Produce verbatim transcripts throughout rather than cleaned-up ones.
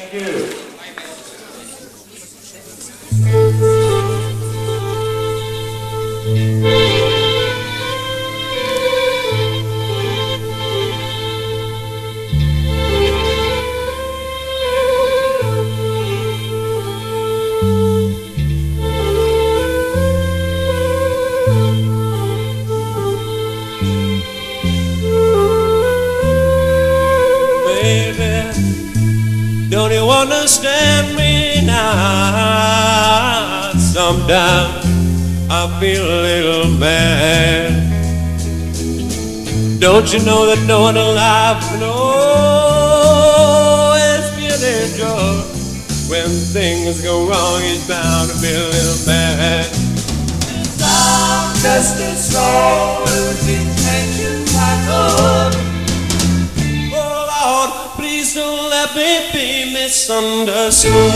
Thank you. Don't you understand me now? Sometimes I feel a little bad. Don't you know that no one alive can always feel their joy? When things go wrong, it's bound to be a little bad. I'm just a soul whose intentions are good. Please don't let me be misunderstood.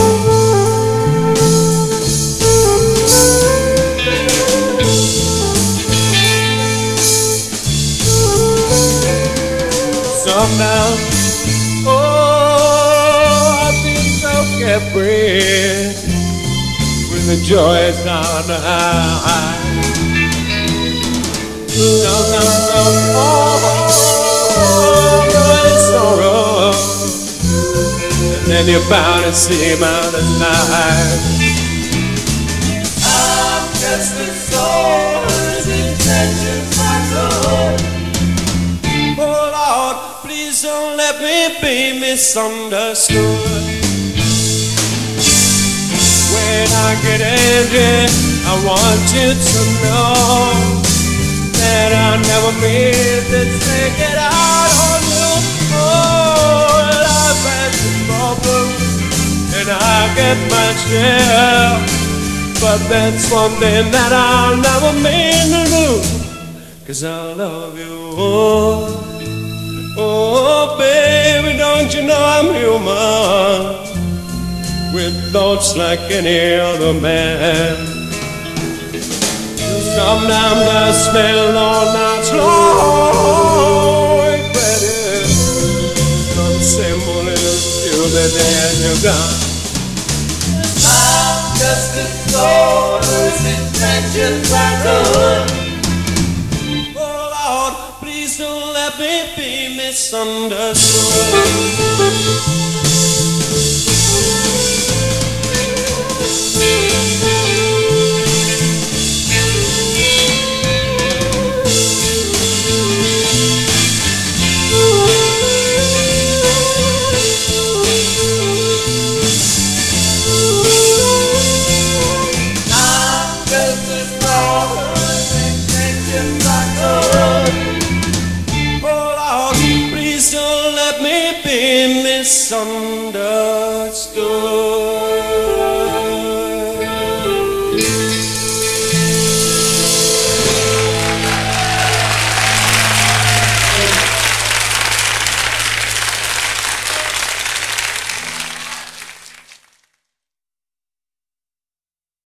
Sometimes, oh, I feel so carefree when the joy is on the high. Sometimes, oh, sorrow, and then you're bound to see him out of life. I'm just a soul whose intentions are good. Oh Lord, please don't let me be misunderstood. When I get angry, I want you to know that I never mean to take it out on you. Oh, life has its problems, and I get my share. But that's one thing that I'll never mean to do, 'cause I love you. Oh, oh, baby, don't you know I'm human, with thoughts like any other man. Sometimes I spend all nights long regretting some simple little that then you're gone. I'm just a soul whose intentions are good. Oh Lord, please don't let me be misunderstood. Misunderstood.